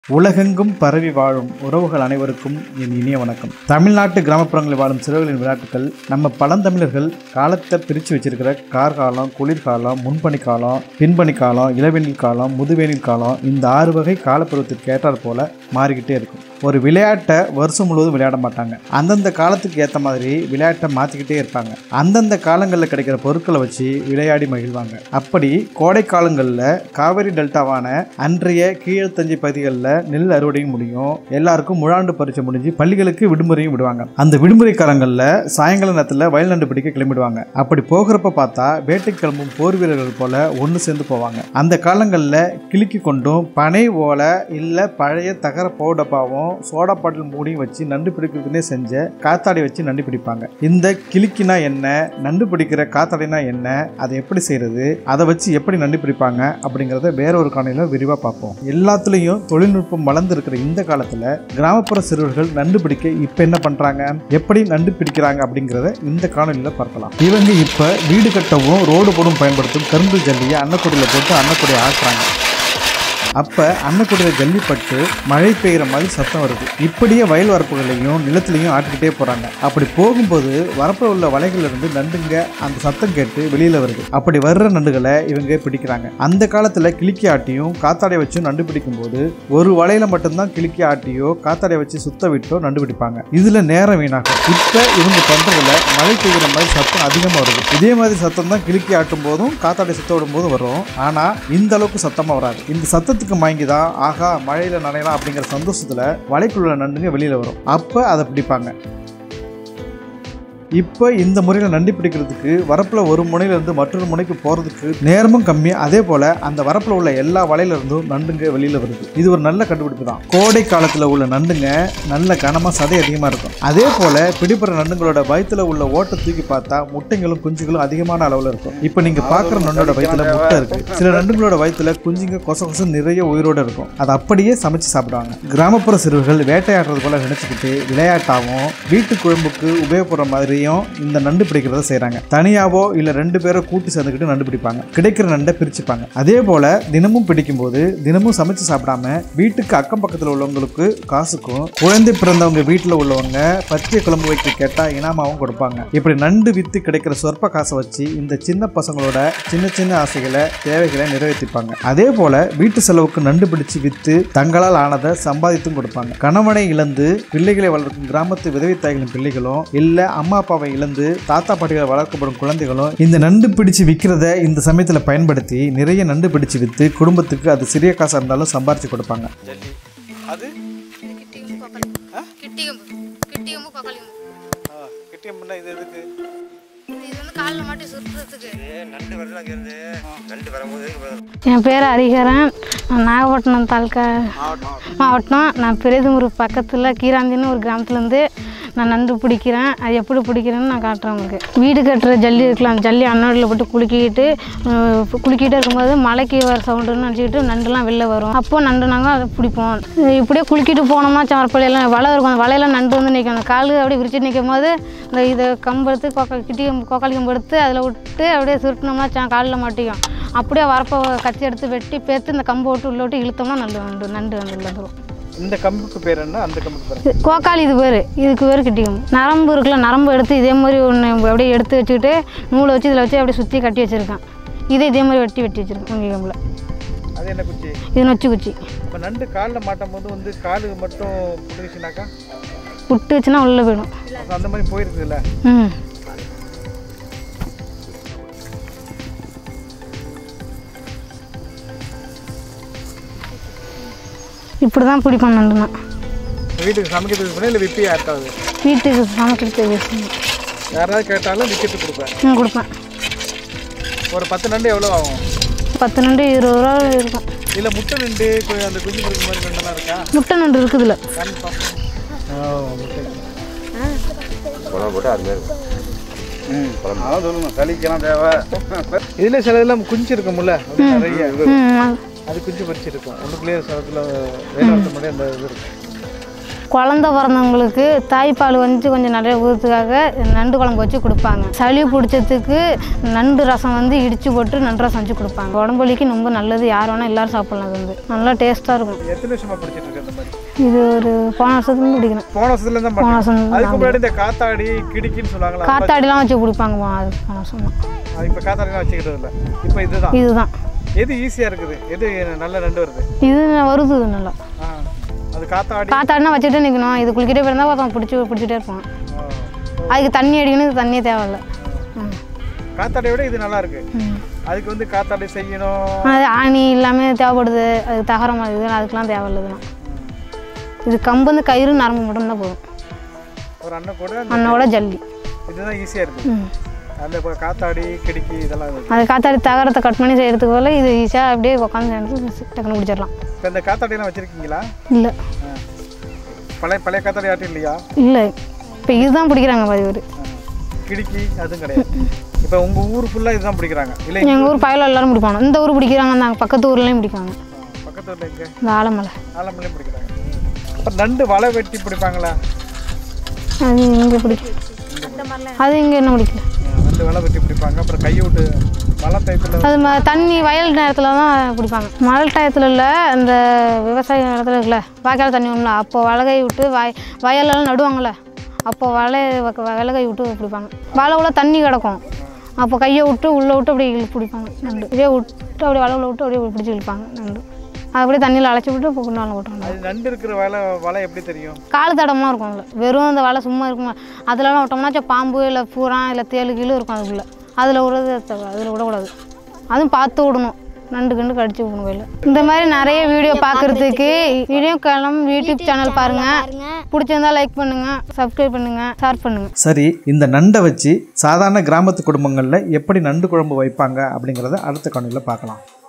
உலகெங்கும் பரவி வாழும் உறவுகள் அனைவருக்கும் என் இனிய வணக்கம். தமிழ்நாட்டு கிராமப்புறங்களில் வாழும் சிறுவர்களின் விளையாட்டுகள் நம்ம பழந்தமிழர்கள் காலத்தை பிரித்து வச்சிருக்கிற கார்காலம், குளிர்காலம், முன்பனி காலம், பின்பனி காலம், இளவேனில் காலம், முதுவேனில் காலம், இந்த 6 வகை காலப்பருவத்திற்கு ஏற்றாற் போல மாறிக்கிட்டே இருக்கும். ஒரு விளையாட்டை வருஷம் முழுவதும் விளையாட மாட்டாங்க. அந்தந்த காலத்துக்கு ஏற்ற மாதிரி விளையாட்டை மாற்றிக்கிட்டே இருப்பாங்க. அந்தந்த காலங்களில் கிடைக்கிற பொருட்களை வச்சு விளையாடி மகிழ்வாங்க. அப்படி கோடை காலங்களில் காவிரி டெல்டாவான அன்றைய கீழ்த்தஞ்சை பகுதிகளில் நெல் அறுவடையும் முடியும். எல்லாருக்கும் முழாண்டு பரீட்சை முடிஞ்சு பள்ளிகளுக்கு விடுமுறையும் விடுவாங்க. அந்த விடுமுறை காலங்களில் சாயங்கால நேரத்தில் வயல் நண்டு பிடிக்க கிளம்பிடுவாங்க. அப்படி போகிறப்ப பார்த்தா வேட்டை கிளம்பும் போர் வீரர்கள் போல ஒன்று சேர்ந்து போவாங்க. அந்த காலங்களில் கிளிக்கி கொண்டும் பனை ஓலை இல்லை பழைய தகர பவுடப்பாவும் சோடா பாட்டில் மூடியும் வச்சு நண்டு பிடிக்கிறதுனே செஞ்ச காத்தாடி வச்சு நண்டு பிடிப்பாங்க. இந்த கிளிக்கினா என்ன, நண்டு பிடிக்கிற காத்தாடினா என்ன, அதை எப்படி செய்யறது, அதை வச்சு எப்படி நண்டு பிடிப்பாங்க அப்படிங்கிறத வேற ஒரு காணொளியில் விரிவாக பார்ப்போம். எல்லாத்துலேயும் தொழில்நுட்பம் வளர்ந்து இருக்கிற இந்த காலத்தில் கிராமப்புற சிறுவர்கள் நண்டு பிடிக்க இப்போ என்ன பண்ணுறாங்க, எப்படி நண்டு பிடிக்கிறாங்க அப்படிங்கிறத இந்த காணொளியில் பார்க்கலாம். இவங்க இப்போ வீடு கட்டவும் ரோடு போடும் பயன்படுத்தும் கரும்பு ஜல்லியை அன்னக்குடியில் போட்டு அன்னக்குடியை ஆக்குறாங்க. அப்போ அன்னக்குடியில் ஜல்லிப்பட்டு மழை பெய்கிற மாதிரி சத்தம் வருது. இப்படியே வயல் வரப்புகளையும் நிலத்திலையும் ஆட்டிக்கிட்டே போகிறாங்க. அப்படி போகும்போது வரப்பில் உள்ள வலைகளிலிருந்து நண்டுங்க அந்த சத்தம் கேட்டு வெளியில் வருது. அப்படி வர்ற நண்டுகளை இவங்க பிடிக்கிறாங்க. அந்த காலத்தில் கிளிக்கி ஆட்டியும் காத்தாடை வச்சும் நண்டு பிடிக்கும் போது ஒரு வலையில மட்டும்தான் கிளிக்கி ஆட்டியோ காத்தாடை வச்சு சுத்த விட்டோ நண்டு பிடிப்பாங்க. இதில் நேரம் வீணாகும். இப்போ இவங்க பண்ணுறதுல மழை பெய்கிற மாதிரி சத்தம் அதிகமாக வருது. இதே மாதிரி சத்தம் தான் கிளிக்கி ஆட்டும் போதும் காத்தாடை சுத்த விடும் போதும் வரும். ஆனால் இந்த அளவுக்கு சத்தமாக வராது. இந்த சத்தத்துக்கு வாங்கிதான் ஆகா மழையில நனையலாம் அப்படிங்கிற சந்தோஷத்துல வலைக்குள்ள நண்டுங்க வெளியில வரும். அப்ப அதை பிடிப்பாங்க. இப்போ இந்த முறையில் நண்டு பிடிக்கிறதுக்கு வரப்பில் ஒரு முனையிலிருந்து மற்றொரு முனைக்கு போகிறதுக்கு நேரமும் கம்மி. அதே போல் அந்த வரப்பில் உள்ள எல்லா வலையிலிருந்தும் நண்டுங்க வெளியில் வருது. இது ஒரு நல்ல கண்டுபிடிப்பு தான். கோடை காலத்தில் உள்ள நண்டுங்க நல்ல கனமாக சதை அதிகமாக இருக்கும். அதே போல் பிடிப்படுற நண்டுங்களோட வயிற்றுல உள்ள ஓட்டை தூக்கி பார்த்தா முட்டைங்களும் குஞ்சுகளும் அதிகமான அளவில் இருக்கும். இப்போ நீங்கள் பார்க்குற நண்டோட வயிற்றுல முட்டை இருக்குது. சில நண்டுங்களோட வயிற்றுல குஞ்சுங்க கொச நிறைய உயிரோடு இருக்கும். அதை அப்படியே சமைச்சு சாப்பிடுவாங்க. கிராமப்புற சிறுவர்கள் வேட்டையாடுறது போல நினைச்சுக்கிட்டு விளையாட்டாகவும் வீட்டு குழம்புக்கு உபயோகப்படுற மாதிரி இந்த நண்டு பிடிக்கிறத செய்யறாங்க. தனியாவோ இல்ல 2 பேரோ கூட்டி சேர்ந்துக்கிட்டு நண்டு பிடிப்பாங்க. கிடைக்கிற நண்டை பிரிச்சுப்பாங்க. அதே போல தினமும் பிடிக்கும் போது தினமும் சமைச்சு சாப்பிடாம வீட்டுக்கு அக்கம் பக்கத்தில் உள்ளவங்களுக்கு காசுக்கும், குழந்தை பிறந்தவங்க வீட்டில் உள்ளவங்க பச்சை குழம்பு வைக்க கேட்டா இனாமாவும் கொடுப்பாங்க. இப்படி நண்டு வித்து கிடைக்கிற சொற்ப காசை வச்சு இந்த சின்ன பசங்களோட சின்ன சின்ன ஆசைகளை தேவைகளை நிறைவேற்றிப்பாங்க. அதே போல வீட்டு செலவுக்கு நண்டு பிடிச்சு வித்து தங்களால் ஆனதை சம்பாதித்தும் கொடுப்பாங்க. கணவனை இழந்து பிள்ளைகளை வளர்க்கும் கிராமத்து விதவை தாய்களின் பிள்ளைகளும் இல்ல அம்மா அப்பாவை இழந்து தாத்தா பாட்டிகளை வளர்க்கப்படும் குழந்தைகளும் இந்த நண்டு பிடிச்சு விற்கிறத இந்த சமயத்தில் பயன்படுத்தி நிறைய நண்டு பிடிச்சு வித்து குடும்பத்துக்கு அது சிறிய காசாக இருந்தாலும் சம்பாரிச்சு கொடுப்பாங்க. என் பேர் ஹரிஹரன். நாகப்பட்டினம் தாலுக்கா மாவட்டம். நான் பெரியதுமுரு பக்கத்தில் கீராந்தின்னு ஒரு கிராமத்துலேருந்து நான் நண்டு பிடிக்கிறேன். அது எப்படி பிடிக்கிறேன்னு நான் காட்டுறேன் உங்களுக்கு. வீடு கட்டுற ஜல்லி இருக்கலாம். அந்த ஜல்லி அன்னோடில் போட்டு குலுக்கிட்டே இருக்கும்போது மலைக்கு வர சவுண்டுன்னு நினச்சிக்கிட்டு நண்டுலாம் வெளில வரும். அப்போது நண்டு நாங்கள் அதை பிடிப்போம். இப்படியே குலுக்கிட்டு போனோம்னா சமர்ப்பள்ளியெல்லாம் வலை இருக்கும். அந்த வலையெல்லாம் நண்டு வந்து நிற்கும். அந்த காலு அப்படியே விரிச்சு நிற்கும் போது இந்த இதை கம்பு எடுத்து கோக்காளி கம்பு எடுத்து அதில் விட்டு அப்படியே சுருட்டினோம்னா காலில் மாட்டிக்கும். அப்படியே வரப்போ கச்சி எடுத்து வெட்டி பேர்த்து இந்த கம்பு விட்டு உள்ளே விட்டு இழுத்தோம்னா நண்டு வந்துடும். இந்த கம்புக்கு பேர் என்ன? அந்த கம்புக்கு பேர் கோக்காளி. இது பேர், இதுக்கு பேர் கிட்டிக்கும். நரம்பு இருக்குல்ல, நரம்பு எடுத்து இதே மாதிரி ஒன்று அப்படியே எடுத்து வச்சுக்கிட்டு நூலை வச்சு இதில் வச்சு அப்படியே சுற்றி கட்டி வச்சுருக்கேன். இதே மாதிரி வெட்டி வச்சுருக்கேன் உங்கள் கம்பில். அது என்ன குச்சி? இது நொச்சி குச்சி. இப்போ நண்டு காலில் மாட்டும் போது காலுக்கு மட்டும் புட்டுச்சுனாக்கா புட்டுச்சுன்னா உள்ளே போயிடும். அந்த மாதிரி போயிருக்குல்ல. இப்படி தான் பிடிப்போம் நண்டுனா. வீட்டுக்கு சமைக்கிறதுக்கு இல்லை விற்பியா இருக்காது? வீட்டுக்கு சமைக்கிறதுக்கு யாராவது கேட்டாலும் விற்கிறது கொடுப்பேன். கொடுப்பேன். ஒரு 10 நண்டு எவ்வளோ ஆகும்? 10 நண்டு 20 ரூபா இருக்கும். இல்லை முட்டை நண்டு அந்த குஞ்சு கொடுக்குற மாதிரி நண்டுலாம் இருக்கா? முட்டை நண்டு இருக்குதுல்ல. அதான் சொல்லணும், சளிக்கெல்லாம் தேவை. இதில் சில இதெல்லாம் குஞ்சு இருக்கும்ல நிறைய, அது குஞ்சு பறிச்சிருக்கும். உள்ளுக்குள்ளேயே சிலத்தில் வேலை மாதிரி அந்த இது இருக்கும். குழந்த பிறந்தவங்களுக்கு தாய்ப்பால் வந்து கொஞ்சம் நிறைய ஊற்றுக்காக நண்டு குழம்பு வச்சு கொடுப்பாங்க. சளி பிடிச்சதுக்கு நண்டு ரசம் வந்து இடித்து போட்டு நண்டு ரசம் வச்சு கொடுப்பாங்க. உடம்புலிக்கு ரொம்ப நல்லது, யார் வேணால் எல்லோரும் சாப்பிட்லாம். அது வந்து நல்லா டேஸ்ட்டாக இருக்கும். எத்தனை வருஷமாக பிடிச்சிட்டு இருக்கு அந்த மாதிரி? இது ஒரு போன வருஷத்துலேருந்து பிடிக்கணும். போன வருஷத்துலேருந்து தான். போன வருஷம் அதுக்கு முன்னாடி இந்த காத்தாடி கிடிக்கின்னு சொல்லுவாங்களா, காத்தாடிலாம் வச்சு பிடிப்பாங்க. அது போன வருஷம் தான். இப்போ காத்தாடிலாம் வச்சுக்கிட்டது இல்லை. இப்போ இதுதான் எது ஈஸியாக இருக்குது, எது நல்ல நண்டு வருது? இது வருது நல்லா. அது காத்தாடினா வச்சுட்டே நிற்கணும். இது குளிக்கிட்டே போயிருந்தா ஒருத்தவங்க பிடிச்சிட்டே இருப்பாங்க. அதுக்கு தண்ணி அடிக்கணும், இது தண்ணியே தேவையில்லை. காத்தாடியை விட இது நல்லா இருக்கு. அதுக்கு வந்து காத்தாடி செய்யணும், அது ஆணி எல்லாமே தேவைப்படுது. அது தகரம் மாதிரி அதுக்கெலாம் தேவையில்லைதுலாம். இது கம்பு வந்து கயிறு நரம்பு மட்டும்தான் போதும். ஒரு அண்ணோட ஜல்லி இதுதான் ஈஸியாக இருக்குது. அந்த இப்போ காத்தாடி கிடிக்கி இதெல்லாம் அது காத்தாடி தகரத்தை கட் பண்ணி செய்கிறதுக்கு போல இது ஈஸியாக அப்படியே உட்காந்து டக்குன்னு பிடிச்சிடலாம். இப்போ இந்த காத்தாடியெல்லாம் வச்சுருக்கீங்களா? இல்லை. பழைய காத்தாடி ஆட்டும் இல்லையா? இல்லை, இப்போ இதுதான் பிடிக்கிறாங்க பாதி பேர். கிடிக்கி அதுவும் கிடையாது. இப்போ உங்கள் ஊர் ஃபுல்லாக இதுதான் பிடிக்கிறாங்க இல்லை? எங்கள் ஊர் பயில எல்லாரும் பிடிப்பாங்க. இந்த ஊர் பிடிக்கிறாங்க, அந்த பக்கத்து ஊர்லேயும் பிடிப்பாங்க. பக்கத்து ஊரில் எங்கே? இந்த ஆலமலையும் பிடிக்கிறாங்க. இப்போ நண்டு வலை வெட்டி பிடிப்பாங்களா? அது இங்கே பிடிக்கும். அது இங்கே என்ன பிடிக்கல. நண்டு வலை வெட்டி பிடிப்பாங்க. அப்புறம் கையை விட்டு மழை டயத்தில் அது தண்ணி வயல் நேரத்தில் தான் பிடிப்பாங்க. மழை டயத்தில் இல்லை, அந்த விவசாய இடத்துல இருக்குல்ல, வாய்க்கால் தண்ணி ஒன்றும் அப்போ வலகை விட்டு வயலெல்லாம் நடுவாங்கள்ல, அப்போ விலகை விட்டு பிடிப்பாங்க. வலை உள்ள தண்ணி கிடக்கும், அப்போ கையை விட்டு உள்ளே விட்டு அப்படியே பிடிப்பாங்க நண்டு. அப்படியே விட்டு அப்படியே வலை உள்ள விட்டு அப்படியே பிடிச்சி இழுப்பாங்க நண்டு. அது அப்படியே தண்ணியில் அழைச்சி விட்டு இப்போ குண்டாவில் போட்டுருவாங்க. நண்டு இருக்கிற வலை எப்படி தெரியும்? கால் தடமாக இருக்கும். அதில் வெறும் அந்த வலை சும்மா இருக்கும். அதிலலாம் விட்டோம்னா பாம்பு இல்லை பூரா இல்லை தேளு கீழே இருக்கும். அதுக்குள்ளே அதில் விடுறது, அதில் விடக்கூடாது. அதுவும் பார்த்து விடணும், நண்டு கண்டு கடிச்சு விடணும் கையில். இந்த மாதிரி நிறைய வீடியோ பார்க்குறதுக்கு வீடியோ காலம் யூடியூப் சேனல் பாருங்கள். பிடிச்சிருந்தா லைக் பண்ணுங்கள், சப்ஸ்கிரைப் பண்ணுங்கள், ஷேர் பண்ணுங்கள். சரி, இந்த நண்டை வச்சு சாதாரண கிராமத்து குடும்பங்களில் எப்படி நண்டு குழம்பு வைப்பாங்க அப்படிங்கிறத அடுத்த காணொளியில் பார்க்கலாம்.